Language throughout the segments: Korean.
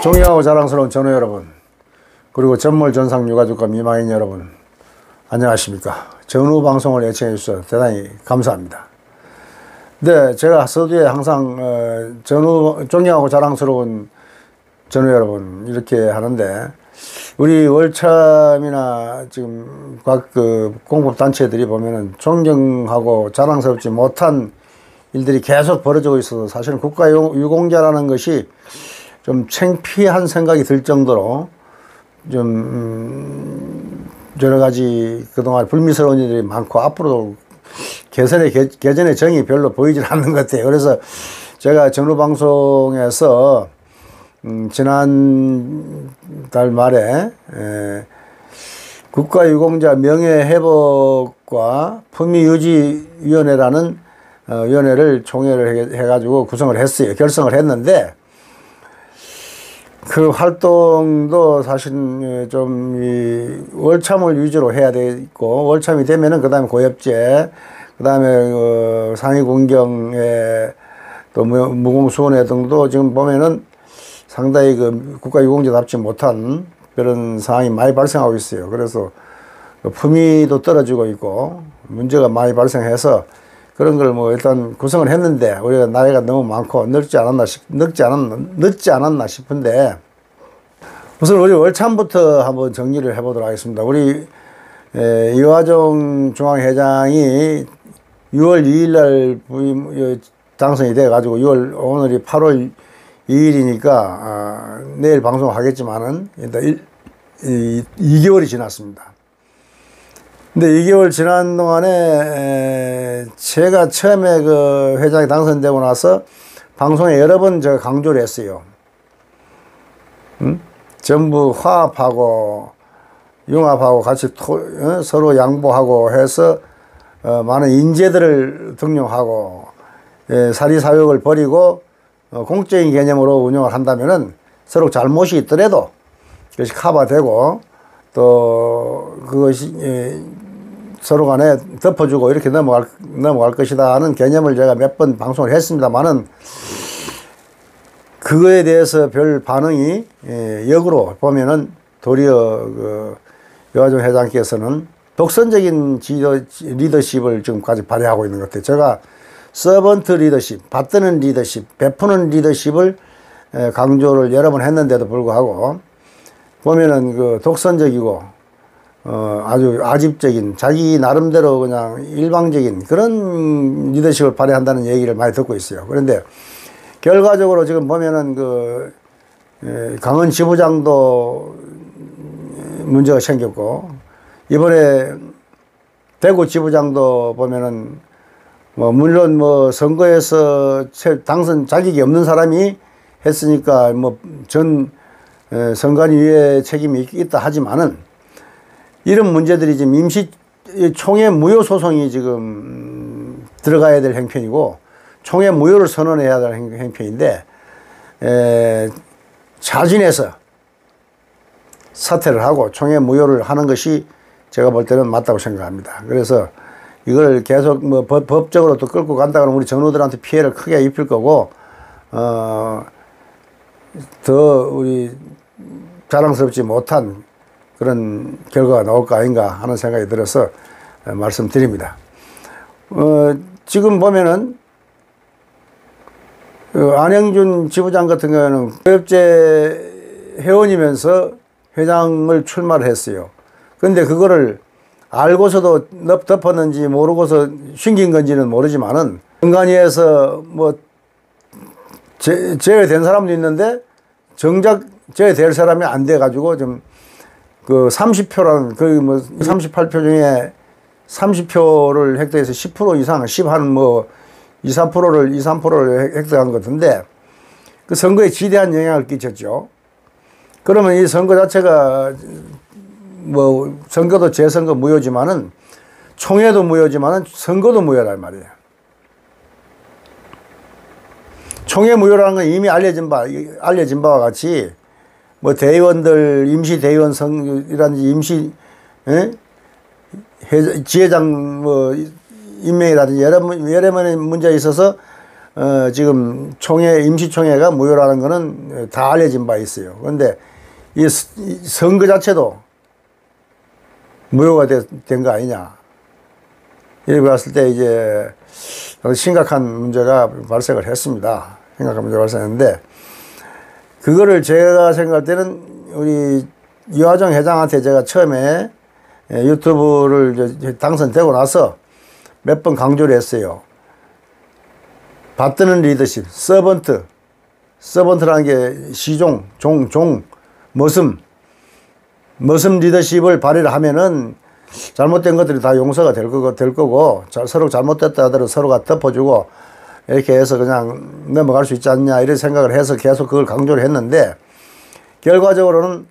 존경하고 자랑스러운 전우 여러분, 그리고 전몰 전상 유가족과 미망인 여러분, 안녕하십니까. 전우 방송을 애청해 주셔서 대단히 감사합니다. 네, 제가 서두에 항상 존경하고 자랑스러운 전우 여러분 이렇게 하는데, 우리 월참이나 지금 각 공법단체들이 보면은 존경하고 자랑스럽지 못한 일들이 계속 벌어지고 있어서 사실은 국가유공자라는 것이 좀 창피한 생각이 들 정도로 좀 여러 가지 그동안 불미스러운 일들이 많고 앞으로도 개전의 정이 별로 보이질 않는 것 같아요. 그래서 제가 전후방송에서 지난달 말에 국가유공자 명예회복과 품위유지위원회라는 위원회를 총회를 해가지고 구성을 했어요. 결성을 했는데, 그 활동도 사실 좀 월참을 위주로 해야 되고, 월참이 되면은 그 다음에 고엽제, 그 다음에 상위군경회, 또 무공수원회 등도 지금 보면은 상당히 국가유공자답지 못한 그런 상황이 많이 발생하고 있어요. 그래서 품위도 떨어지고 있고 문제가 많이 발생해서 그런 걸 일단 구성을 했는데, 우리가 나이가 너무 많고 늦지 않았나 싶은데, 우선 우리 월참부터 한번 정리를 해보도록 하겠습니다. 우리 이화정 중앙회장이 6월 2일 날 당선이 돼 가지고 오늘이 8월 2일이니까 내일 방송하겠지만은 일단 2개월이 지났습니다. 근데 2개월 지난 동안에 제가 처음에 그 회장이 당선되고 나서 방송에 여러 번 제가 강조를 했어요. 전부 화합하고 융합하고 같이 서로 양보하고 해서 많은 인재들을 등용하고 사리사욕을 버리고 공적인 개념으로 운영을 한다면은 서로 잘못이 있더라도 그것이 커버되고 또 그것이 서로 간에 덮어주고 이렇게 넘어갈 것이다 하는 개념을 제가 몇 번 방송을 했습니다만은, 그거에 대해서 별 반응이 역으로 보면은 도리어 이화정 회장께서는 독선적인 리더십을 지금까지 발휘하고 있는 것 같아요. 제가 서번트 리더십, 받드는 리더십, 베푸는 리더십을 강조를 여러 번 했는데도 불구하고 보면은 독선적이고 아주 아집적인, 자기 나름대로 그냥 일방적인 그런 리더십을 발휘한다는 얘기를 많이 듣고 있어요. 그런데 결과적으로 지금 보면은 강원 지부장도 문제가 생겼고, 이번에 대구 지부장도 보면은 물론 선거에서 당선 자격이 없는 사람이 했으니까 전 선관위의 책임이 있다 하지만은, 이런 문제들이 지금 총회 무효 소송이 지금 들어가야 될 행편이고, 총회 무효를 선언해야 될 행편인데, 자진해서 사퇴를 하고 총회 무효를 하는 것이 제가 볼 때는 맞다고 생각합니다. 그래서 이걸 계속 법적으로 또 끌고 간다 그러면 우리 전우들한테 피해를 크게 입힐 거고, 더 우리 자랑스럽지 못한 그런 결과가 나올 거 아닌가 하는 생각이 들어서 말씀드립니다. 지금 보면은 안영준 지부장 같은 경우는 고엽제 회원이면서 회장을 출마를 했어요. 근데 그거를 알고서도 덮었는지 모르고서 숨긴 건지는 모르지만은, 선관위에서 제외된 사람도 있는데 정작 제외될 사람이 안 돼 가지고 좀 30표라는 38표 중에 30표를 획득해서 10% 이상, 2, 3%를 획득한 것 같은데, 그 선거에 지대한 영향을 끼쳤죠. 그러면 이 선거 자체가 선거도 재선거 무효지만은, 총회도 무효지만은 선거도 무효란 말이에요. 총회 무효라는 건 이미 알려진 바와 같이 대의원들 임시 대의원 선이라든지 임시 지회장 임명이라든지 여러 번의 문제에 있어서 지금 임시총회가 무효라는 거는 다 알려진 바 있어요. 그런데 이 선거 자체도 무효가 된 거 아니냐. 이렇게 봤을 때 이제 심각한 문제가 발생을 했습니다. 심각한 문제가 발생했는데, 그거를 제가 생각할 때는 우리 유화정 회장한테 제가 처음에 유튜브를 당선되고 나서 몇 번 강조를 했어요. 받드는 리더십, 서번트라는 게 시종, 머슴 리더십을 발휘를 하면은 잘못된 것들이 다 용서가 될 거고, 서로 잘못됐다 하더라도 서로가 덮어주고, 이렇게 해서 그냥 넘어갈 수 있지 않냐, 이런 생각을 해서 계속 그걸 강조를 했는데, 결과적으로는,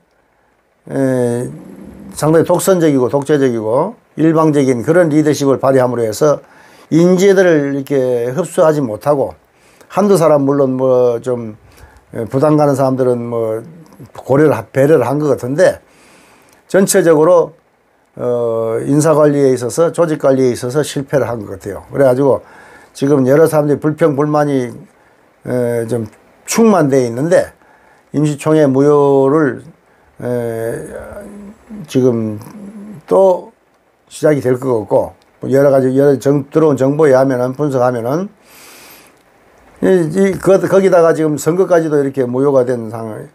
상당히 독선적이고, 독재적이고, 일방적인 그런 리더십을 발휘함으로 해서, 인재들을 이렇게 흡수하지 못하고, 한두 사람, 물론 뭐 좀, 부담 가는 사람들은 뭐, 배려를 한 것 같은데, 전체적으로 인사관리에 있어서, 조직관리에 있어서 실패를 한 것 같아요. 그래가지고 지금 여러 사람들이 불평불만이 좀 충만되어 있는데, 임시총회 무효를 지금 또 시작이 될 것 같고, 여러 가지 들어온 정보에 의하면은, 분석하면은, 거기다가 지금 선거까지도 이렇게 무효가 된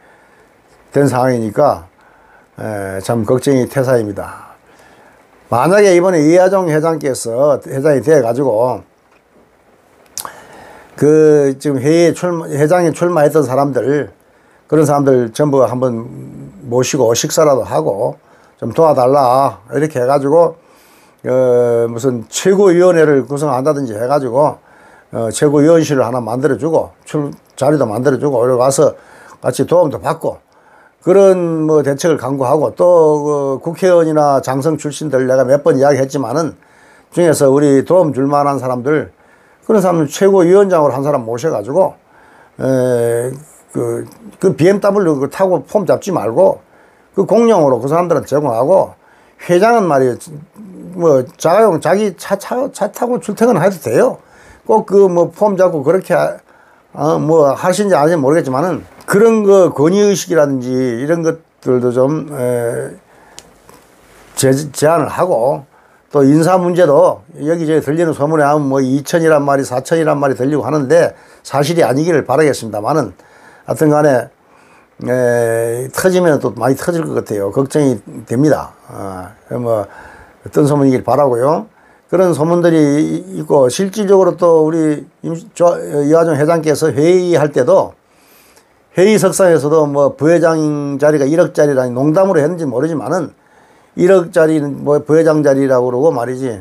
상황이니까 참 걱정이 태사입니다. 만약에 이번에 이하정 회장이 돼가지고, 지금 회장에 출마했던 사람들, 그런 사람들 전부 한번 모시고 식사라도 하고 좀 도와달라, 이렇게 해가지고, 무슨 최고위원회를 구성한다든지 해가지고, 최고위원실을 하나 만들어주고, 자리도 만들어주고, 이렇게 와서 같이 도움도 받고, 그런 뭐 대책을 강구하고, 또 국회의원이나 장성 출신들 내가 몇 번 이야기했지만은 중에서 우리 도움 줄 만한 사람들, 그런 사람들 최고위원장으로 한 사람 모셔가지고, 그 BMW 타고 폼 잡지 말고, 그 공용으로 그 사람들한테 제공하고, 회장은 말이에요, 뭐 자기 차 타고 출퇴근해도 돼요. 꼭 뭐 폼 잡고 그렇게 뭐 하시는지 안 하시는지 모르겠지만은, 그런 거 권위의식이라든지 이런 것들도 좀 제한을 하고, 또 인사 문제도 여기저기 들리는 소문에 하면 뭐 2천이란 말이 4천이란 말이 들리고 하는데 사실이 아니기를 바라겠습니다만은, 하여튼 간에 터지면 또 많이 터질 것 같아요. 걱정이 됩니다. 뭐 어떤 소문이길 바라고요. 그런 소문들이 있고, 실질적으로 또 우리 이하정 회장께서 회의할 때도, 회의석상에서도 뭐 부회장 자리가 1억짜리라니 농담으로 했는지 모르지만은 1억짜리는 뭐 부회장 자리라고 그러고 말이지,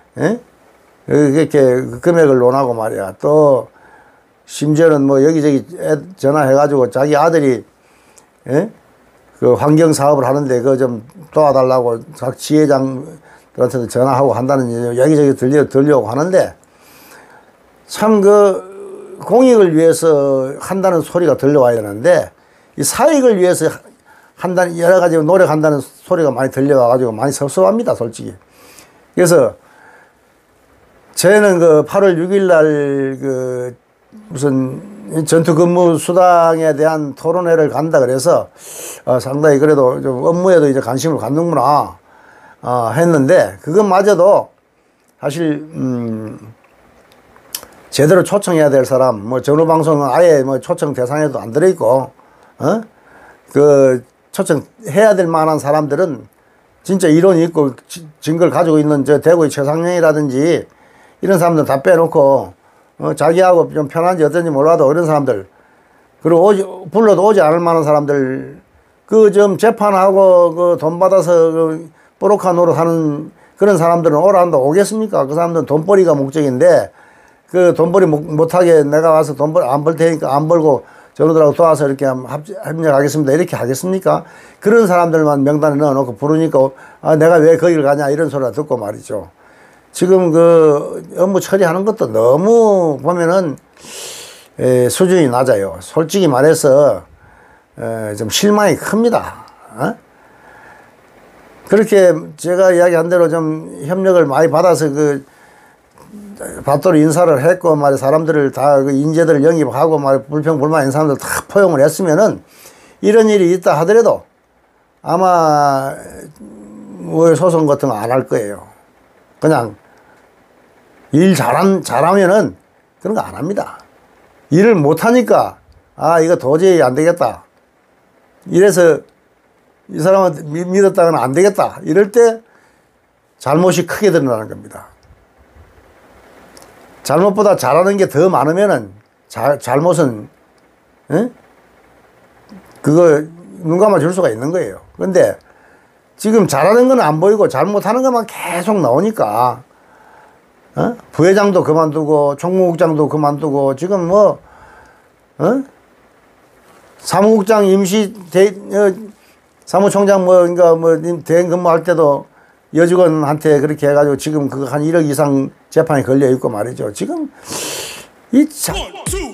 이렇게 금액을 논하고 말이야. 또 심지어는 뭐 여기저기 전화해가지고 자기 아들이 그 환경 사업을 하는데 그거 좀 도와달라고 각 지회장들한테도 전화하고 한다는 여기저기 들려오고 하는데, 참 공익을 위해서 한다는 소리가 들려와야 되는데, 이 사익을 위해서 한다는, 여러 가지 노력한다는 소리가 많이 들려와가지고 많이 섭섭합니다, 솔직히. 그래서 저희는 8월 6일 날 무슨 전투 근무 수당에 대한 토론회를 간다 그래서 상당히 그래도 좀 업무에도 이제 관심을 갖는구나 했는데, 그것마저도 사실 제대로 초청해야 될 사람, 뭐 전후방송은 아예 뭐 초청 대상에도 안 들어있고, 초청해야 될 만한 사람들은 진짜 이론이 있고 증거를 가지고 있는 대구의 최상영이라든지 이런 사람들 다 빼놓고, 자기하고 좀 편한지 어떤지 몰라도 이런 사람들, 그리고 불러도 오지 않을 만한 사람들, 좀 재판하고 돈 받아서 뽀록한 노릇 하는 그런 사람들은 오라 한다 오겠습니까? 그 사람들은 돈벌이가 목적인데, 돈벌이 못하게 내가 와서 돈벌이 안 벌 테니까 안 벌고 저놈들하고 도와서 이렇게 협력하겠습니다, 이렇게 하겠습니까? 그런 사람들만 명단에 넣어놓고 부르니까 내가 왜 거기를 가냐, 이런 소리를 듣고 말이죠. 지금 업무 처리하는 것도 너무 보면은 수준이 낮아요. 솔직히 말해서 좀 실망이 큽니다. 그렇게 제가 이야기한 대로 좀 협력을 많이 받아서 받도록 인사를 했고 말이야 사람들을 다 그 인재들을 영입하고 말이야 불평불만 있는 사람들 다 포용을 했으면은 이런 일이 있다 하더라도 아마 뭐 소송 같은 거 안 할 거예요. 그냥 일 잘하면은 그런 거 안 합니다. 일을 못하니까 아 이거 도저히 안 되겠다. 이래서 이 사람한테 믿었다가는 안 되겠다. 이럴 때 잘못이 크게 드러나는 겁니다. 잘못보다 잘하는 게 더 많으면은 잘못은 그거 눈 감아 줄 수가 있는 거예요. 그런데 지금 잘하는 건 안 보이고 잘못하는 것만 계속 나오니까 부회장도 그만두고 총무국장도 그만두고 지금 뭐 사무국장 사무총장 그러니까 대행 근무할 때도 여직원한테 그렇게 해가지고 지금 그거 한 1억 이상 재판이 걸려 있고 말이죠. 지금 이